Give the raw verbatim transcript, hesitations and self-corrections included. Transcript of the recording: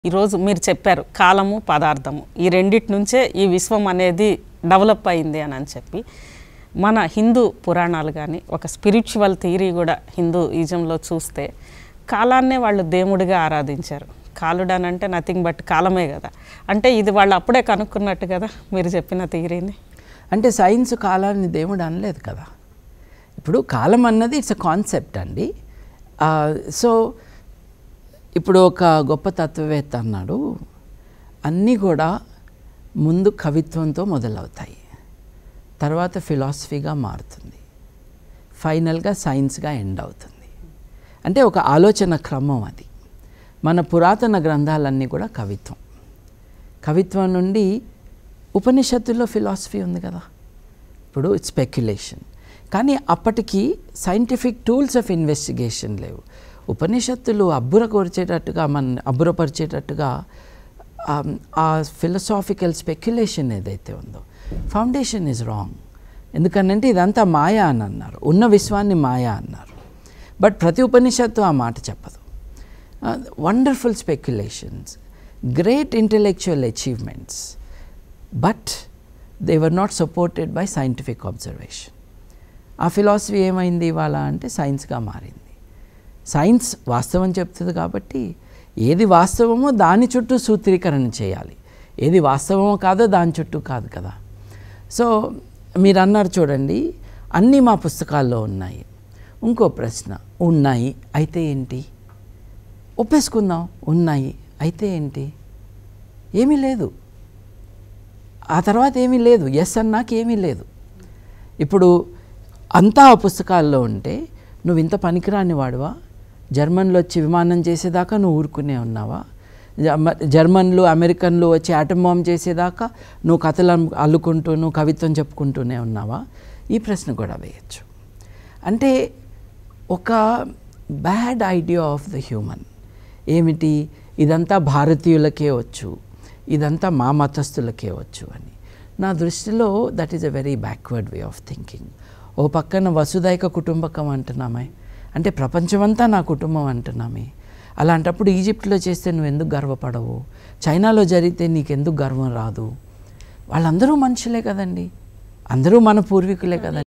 ఈరోజు మీరు చెప్పారు కాలము పదార్థము ఈ రెండిటి నుంచే ఈ విశ్వం అనేది డెవలప్ అయింది అని అని చెప్పి మన హిందూ పురాణాలు కానీ ఒక స్పిరిచువల్ థియరీ కూడా హిందూయిజంలో చూస్తే కాలాన్నే వాళ్ళు దేవుడిగా ఆరాధించారు. కాలుడు అని అంటే నథింగ్ బట్ కాలమే కదా. అంటే ఇది వాళ్ళు అప్పుడే కనుక్కున్నట్టు కదా మీరు చెప్పిన థియరీని. అంటే సైన్స్ కాలాన్ని దేవుడు అనలేదు కదా. ఇప్పుడు కాలం అన్నది ఇట్స్ అ కాన్సెప్ట్ అండి. సో ఇప్పుడు ఒక గొప్ప తత్వవేత్త అన్నాడు, అన్నీ కూడా ముందు కవిత్వంతో మొదలవుతాయి, తర్వాత ఫిలాసఫీగా మారుతుంది, ఫైనల్గా సైన్స్గా ఎండ్ అవుతుంది. అంటే ఒక ఆలోచన క్రమం అది. మన పురాతన గ్రంథాలన్నీ కూడా కవిత్వం. కవిత్వం నుండి ఉపనిషత్తుల్లో ఫిలాసఫీ ఉంది కదా. ఇప్పుడు ఇట్స్ స్పెక్యులేషన్. కానీ అప్పటికి సైంటిఫిక్ టూల్స్ ఆఫ్ ఇన్వెస్టిగేషన్ లేవు. ఉపనిషత్తులు అబ్బుర కోర్చేటట్టుగా మన అబ్బురపరిచేటట్టుగా ఆ ఫిలసాఫికల్ స్పెక్యులేషన్ ఏదైతే ఉందో ఫౌండేషన్ ఈజ్ రాంగ్. ఎందుకనంటే ఇదంతా మాయా అని అన్నారు, ఉన్న విశ్వాన్ని మాయా అన్నారు. బట్ ప్రతి ఉపనిషత్తు ఆ మాట చెప్పదు. Wonderful speculations, great intellectual achievements, but they were not supported by scientific observation. ఆ ఫిలాసఫీ ఏమైంది ఇవాళ అంటే సైన్స్గా మారింది. సైన్స్ వాస్తవం చెప్తుంది కాబట్టి ఏది వాస్తవమో దాని చుట్టూ సూత్రీకరణ చేయాలి, ఏది వాస్తవమో కాదో దాని చుట్టూ కాదు కదా. సో మీరు అన్నారు చూడండి, అన్నీ మా పుస్తకాల్లో ఉన్నాయి. ఇంకో ప్రశ్న, ఉన్నాయి అయితే ఏంటి? ఒప్పేసుకుందాం, ఉన్నాయి అయితే ఏంటి? ఏమీ లేదు. ఆ తర్వాత ఏమీ లేదు, ఎస్ అన్నాక ఏమీ లేదు. ఇప్పుడు అంతా ఆ పుస్తకాల్లో ఉంటే నువ్వు ఇంత పనికిరాని వాడువా? జర్మన్లు వచ్చి విమానం చేసేదాకా నువ్వు ఊరుకునే ఉన్నావా? జర్మన్లు అమెరికన్లు వచ్చి ఆటమ్ బాంబ్ చేసేదాకా నువ్వు కథలు అల్లుకుంటూ నువ్వు కవిత్వం చెప్పుకుంటూనే ఉన్నావా? ఈ ప్రశ్న కూడా వేయచ్చు. అంటే ఒక bad idea of the human ఏమిటి, ఇదంతా భారతీయులకే వచ్చు, ఇదంతా మా మతస్థులకే వచ్చు అని. నా దృష్టిలో that is a very backward way of thinking. ఓ పక్కన వసుదైక కుటుంబకం అంటున్నామే, అంటే ప్రపంచమంతా నా కుటుంబం అంటున్నామే. అలాంటప్పుడు ఈజిప్ట్లో చేస్తే నువ్వు ఎందుకు గర్వపడవు? చైనాలో జరిగితే నీకెందుకు గర్వం రాదు? వాళ్ళందరూ మనుషులే కదండి, అందరూ మన పూర్వీకులే కదండి.